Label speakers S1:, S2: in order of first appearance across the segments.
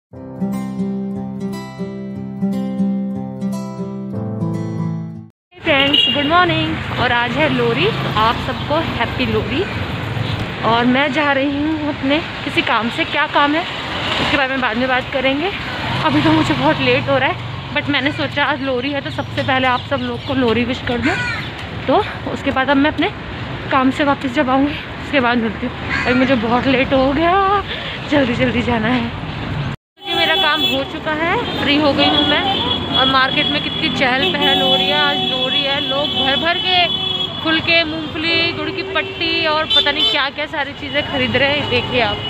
S1: Friends, good morning. और आज है लोहड़ी। आप सबको हैप्पी लोहड़ी। और मैं जा रही हूँ अपने किसी काम से। क्या काम है उसके बारे में बाद में बात करेंगे। अभी तो मुझे बहुत लेट हो रहा है, बट मैंने सोचा आज लोहड़ी है तो सबसे पहले आप सब लोग को लोहड़ी विश कर दूँ। तो उसके बाद अब मैं अपने काम से वापस जब आऊँगी उसके बाद मिलती हूँ। अभी मुझे बहुत लेट हो गया, जल्दी जल्दी जाना है। क्योंकि मेरा काम हो चुका है, फ्री हो गई हूँ मैं। और मार्केट में कितनी चहल पहल हो रही है। आज लोहड़ी है, लोग भर भर के फुलके, मूंगफली, गुड़ की पट्टी और पता नहीं क्या क्या सारी चीज़ें खरीद रहे हैं। देखिए आप।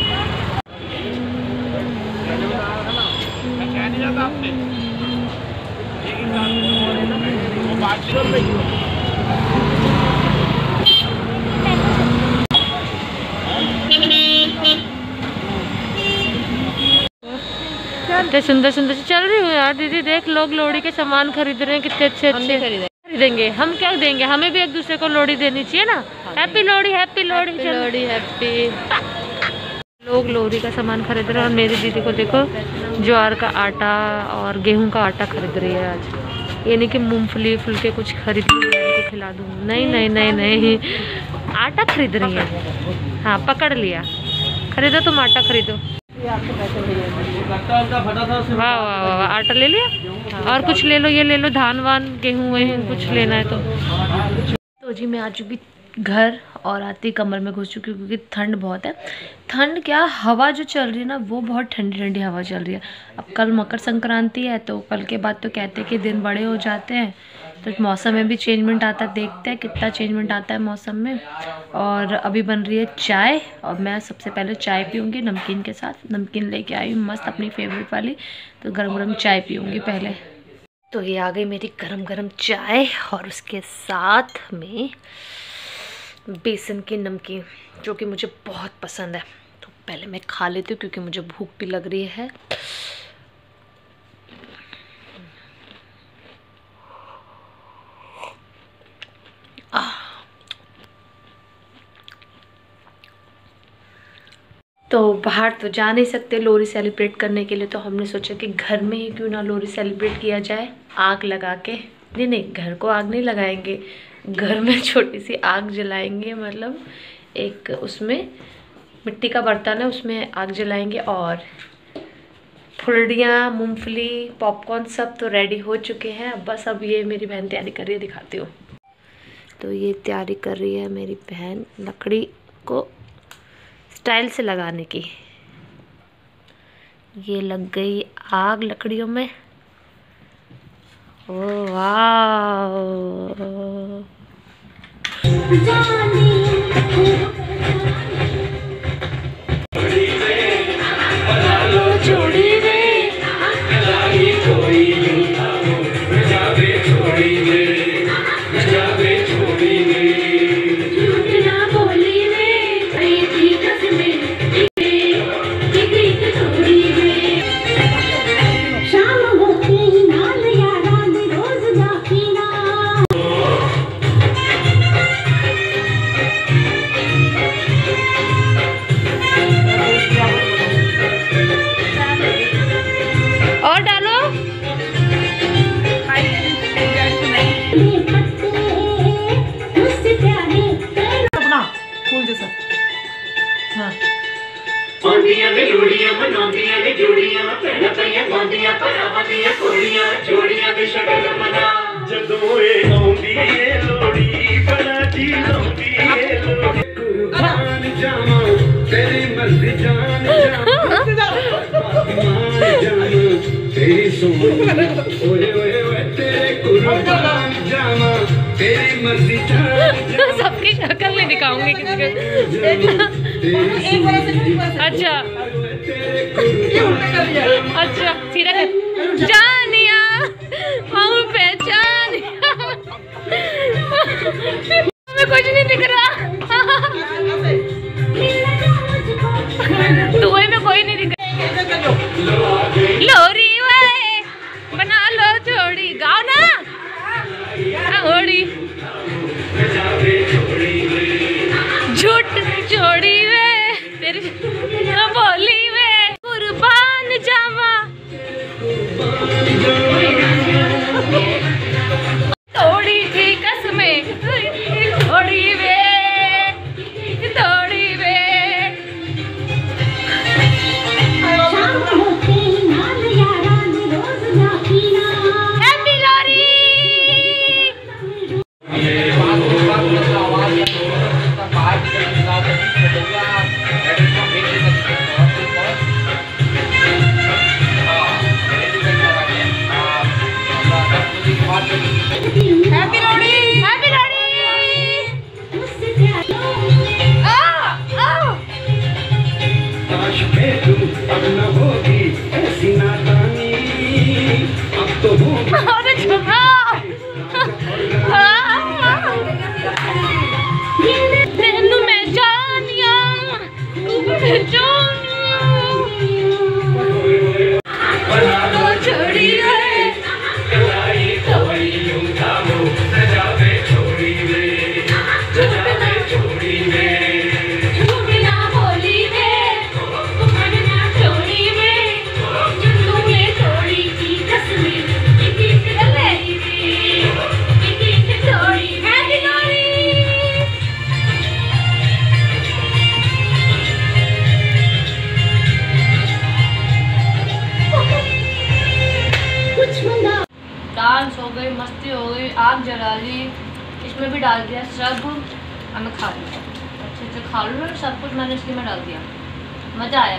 S1: कितने सुंदर सुंदर से चल रही हूँ यार दीदी। देख, लोग लोहड़ी के सामान खरीद रहे हैं, कितने अच्छे अच्छे खरीदेंगे। हम क्या देंगे, हमें भी एक दूसरे को लोहड़ी देनी चाहिए ना। Happy Lohri, happy Lohri, Lohri happy. लोग लोहड़ी का सामान खरीद रहे हैं। और मेरी दीदी को देखो, ज्वार का आटा और गेहूं का आटा खरीद रही है आज। ये नहीं कि मूंगफली फुलके कुछ खरीद को खिला दूँ, नहीं नहीं नहीं नहीं, आटा खरीद रही है। हाँ, पकड़ लिया। खरीदो तुम, आटा खरीदो। वाह वाह वाह वाह, आटा ले लिया। और कुछ ले लो, ये ले लो, धान वान गेहूँ वही कुछ लेना है तो जी मैं आ चुकी घर और आती कमर में घुस चुकी क्योंकि ठंड बहुत है। ठंड क्या, हवा जो चल रही है ना वो बहुत ठंडी ठंडी हवा चल रही है। अब कल मकर संक्रांति है तो कल के बाद तो कहते हैं कि दिन बड़े हो जाते हैं, तो मौसम में भी चेंजमेंट आता है। देखते हैं कितना चेंजमेंट आता है मौसम में। और अभी बन रही है चाय और मैं सबसे पहले चाय पीऊँगी नमकीन के साथ। नमकीन लेके आई हूँ मस्त अपनी फेवरेट वाली, तो गरम गरम चाय पीऊँगी पहले। तो ये आ गई मेरी गरम गरम चाय और उसके साथ में बेसन की नमकीन जो कि मुझे बहुत पसंद है। तो पहले मैं खा लेती हूँ क्योंकि मुझे भूख भी लग रही है। तो बाहर तो जा नहीं सकते लोहड़ी सेलिब्रेट करने के लिए, तो हमने सोचा कि घर में ही क्यों ना लोहड़ी सेलिब्रेट किया जाए, आग लगा के। नहीं नहीं, घर को आग नहीं लगाएंगे, घर में छोटी सी आग जलाएंगे। मतलब एक उसमें मिट्टी का बर्तन है, उसमें आग जलाएंगे। और फुलड़ियाँ, मूंगफली, पॉपकॉर्न सब तो रेडी हो चुके हैं। बस अब ये मेरी बहन तैयारी कर रही है, दिखाती हूँ। तो ये तैयारी कर रही है मेरी बहन लकड़ी को स्टाइल से लगाने की। ये लग गई आग लकड़ियों में। ओ वाह, सबकी शक्ल नहीं दिखाऊंगी किसी को। अच्छा अच्छा, सीधा कर। जानिया हम पहचानिया, हमें कुछ नहीं दिख रहा। धुएं में कोई नहीं दिख रहा। लोरी वाए बना लो जोड़ी, गाओ ना होड़ी। झूठ जोड़ी वे तेरी बोली वे कुर्बान जा मस्ती हो गई, आग जला ली, इसमें भी डाल दिया सब, अब मैं खा लूँ, अच्छे से खा लूँ, सब कुछ मैंने इसके में डाल दिया, मज़ा आया।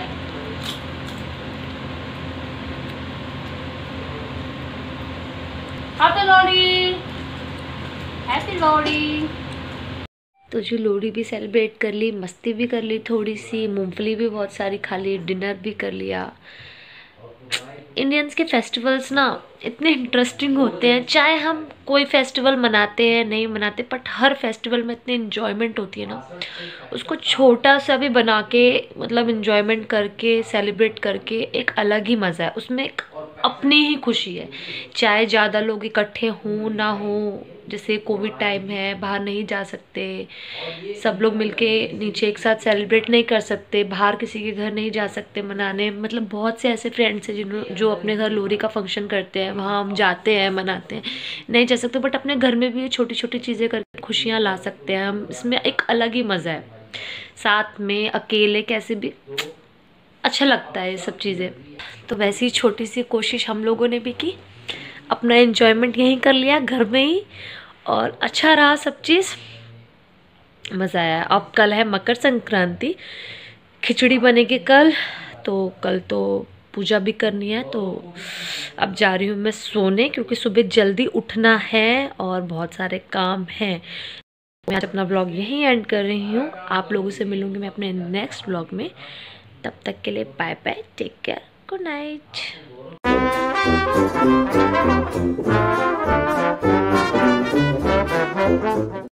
S1: Happy Lohri, happy Lohri. तो जो लोहड़ी भी सेलिब्रेट कर ली, मस्ती भी कर ली थोड़ी सी, मूंगफली भी बहुत सारी खा ली, डिनर भी कर लिया। इंडियंस के फेस्टिवल्स ना इतने इंटरेस्टिंग होते हैं, चाहे हम कोई फेस्टिवल मनाते हैं नहीं मनाते, बट हर फेस्टिवल में इतनी इन्जॉयमेंट होती है ना, उसको छोटा सा भी बना के मतलब इन्जॉयमेंट करके सेलिब्रेट करके एक अलग ही मज़ा है, उसमें एक अपनी ही खुशी है। चाहे ज़्यादा लोग इकट्ठे हों ना हो, जैसे कोविड टाइम है, बाहर नहीं जा सकते, सब लोग मिलके नीचे एक साथ सेलिब्रेट नहीं कर सकते, बाहर किसी के घर नहीं जा सकते मनाने, मतलब बहुत से ऐसे फ्रेंड्स हैं जो अपने घर लोहड़ी का फंक्शन करते हैं, वहाँ हम जाते हैं मनाते हैं, नहीं जा सकते, बट अपने घर में भी छोटी छोटी चीज़ें करके खुशियाँ ला सकते हैं हम, इसमें एक अलग ही मज़ा है। साथ में अकेले कैसे भी अच्छा लगता है ये सब चीज़ें। तो वैसी ही छोटी सी कोशिश हम लोगों ने भी की, अपना एंजॉयमेंट यहीं कर लिया घर में ही, और अच्छा रहा सब चीज़, मज़ा आया। अब कल है मकर संक्रांति, खिचड़ी बनेगी कल, तो कल तो पूजा भी करनी है, तो अब जा रही हूँ मैं सोने, क्योंकि सुबह जल्दी उठना है और बहुत सारे काम हैं। मैं आज अपना ब्लॉग यहीं एंड कर रही हूँ, आप लोगों से मिलूँगी मैं अपने नेक्स्ट ब्लॉग में, तब तक के लिए bye bye, take care, good night.